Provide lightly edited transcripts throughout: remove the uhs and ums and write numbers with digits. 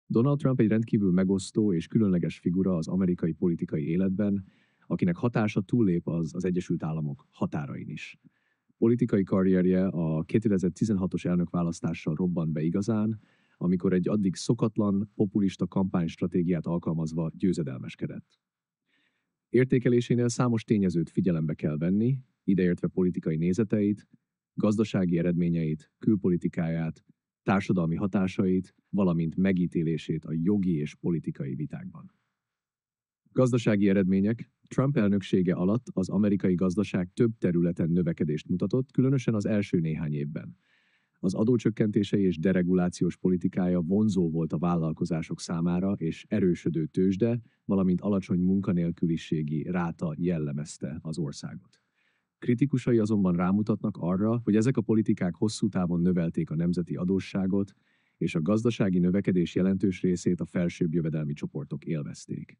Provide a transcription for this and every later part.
Donald Trump egy rendkívül megosztó és különleges figura az amerikai politikai életben, akinek hatása túllép az Egyesült Államok határain is. Politikai karrierje a 2016-os elnökválasztással robbant be igazán, amikor egy addig szokatlan, populista kampánystratégiát alkalmazva győzedelmeskedett. Értékelésénél számos tényezőt figyelembe kell venni, ideértve politikai nézeteit, gazdasági eredményeit, külpolitikáját, társadalmi hatásait, valamint megítélését a jogi és politikai vitákban. Gazdasági eredmények. Trump elnöksége alatt az amerikai gazdaság több területen növekedést mutatott, különösen az első néhány évben. Az adócsökkentései és deregulációs politikája vonzó volt a vállalkozások számára, és erősödő tőzsde, valamint alacsony munkanélküliségi ráta jellemezte az országot. Kritikusai azonban rámutatnak arra, hogy ezek a politikák hosszú távon növelték a nemzeti adósságot, és a gazdasági növekedés jelentős részét a felsőbb jövedelmi csoportok élvezték.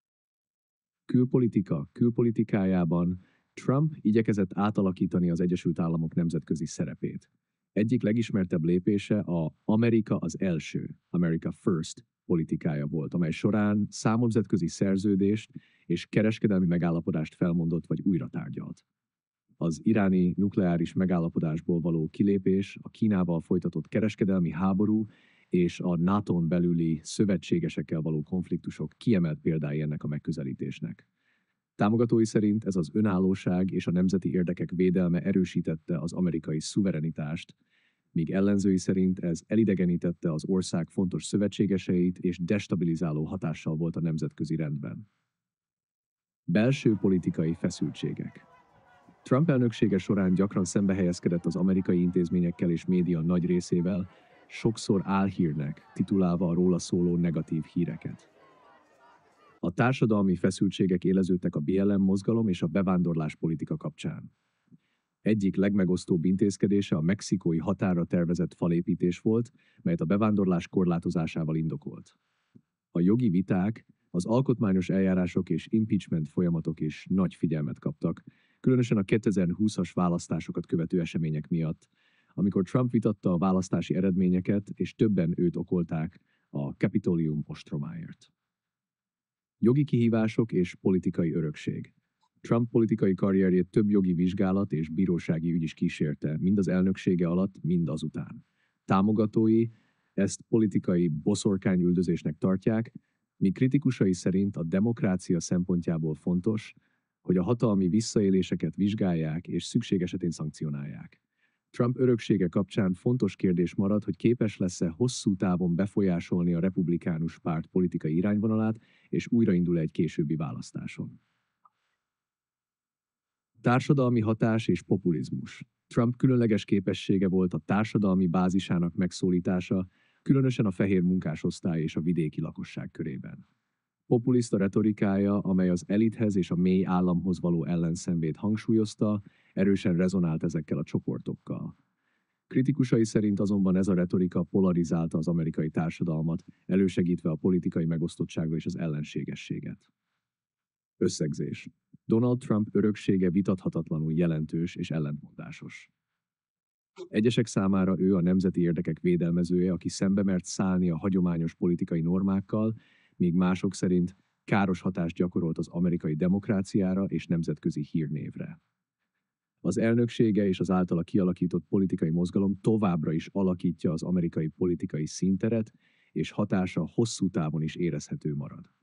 Külpolitikájában Trump igyekezett átalakítani az Egyesült Államok nemzetközi szerepét. Egyik legismertebb lépése a Amerika az első, America First politikája volt, amely során számos nemzetközi szerződést és kereskedelmi megállapodást felmondott vagy újra tárgyalt. Az iráni nukleáris megállapodásból való kilépés, a Kínával folytatott kereskedelmi háború és a NATO-n belüli szövetségesekkel való konfliktusok kiemelt példái ennek a megközelítésnek. Támogatói szerint ez az önállóság és a nemzeti érdekek védelme erősítette az amerikai szuverenitást, míg ellenzői szerint ez elidegenítette az ország fontos szövetségeseit és destabilizáló hatással volt a nemzetközi rendben. Belső politikai feszültségek. Trump elnöksége során gyakran szembehelyezkedett az amerikai intézményekkel és média nagy részével, sokszor álhírnek, titulálva a róla szóló negatív híreket. A társadalmi feszültségek éleződtek a BLM mozgalom és a bevándorláspolitika kapcsán. Egyik legmegosztóbb intézkedése a mexikói határra tervezett falépítés volt, melyet a bevándorlás korlátozásával indokolt. A jogi viták, az alkotmányos eljárások és impeachment folyamatok is nagy figyelmet kaptak, különösen a 2020-as választásokat követő események miatt, amikor Trump vitatta a választási eredményeket, és többen őt okolták a Capitolium ostromáért. Jogi kihívások és politikai örökség. Trump politikai karrierjét több jogi vizsgálat és bírósági ügy is kísérte, mind az elnöksége alatt, mind azután. Támogatói ezt politikai boszorkányüldözésnek tartják, míg kritikusai szerint a demokrácia szempontjából fontos, hogy a hatalmi visszaéléseket vizsgálják és szükség esetén szankcionálják. Trump öröksége kapcsán fontos kérdés marad, hogy képes lesz-e hosszú távon befolyásolni a republikánus párt politikai irányvonalát, és újraindul egy későbbi választáson. Társadalmi hatás és populizmus. Trump különleges képessége volt a társadalmi bázisának megszólítása, különösen a fehér munkásosztály és a vidéki lakosság körében. Populista retorikája, amely az elithez és a mély államhoz való ellenszenvét hangsúlyozta, erősen rezonált ezekkel a csoportokkal. Kritikusai szerint azonban ez a retorika polarizálta az amerikai társadalmat, elősegítve a politikai megosztottságot és az ellenségességet. Összegzés. Donald Trump öröksége vitathatatlanul jelentős és ellentmondásos. Egyesek számára ő a nemzeti érdekek védelmezője, aki szembe mert szállni a hagyományos politikai normákkal, míg mások szerint káros hatást gyakorolt az amerikai demokráciára és nemzetközi hírnévre. Az elnöksége és az általa kialakított politikai mozgalom továbbra is alakítja az amerikai politikai színteret, és hatása hosszú távon is érezhető marad.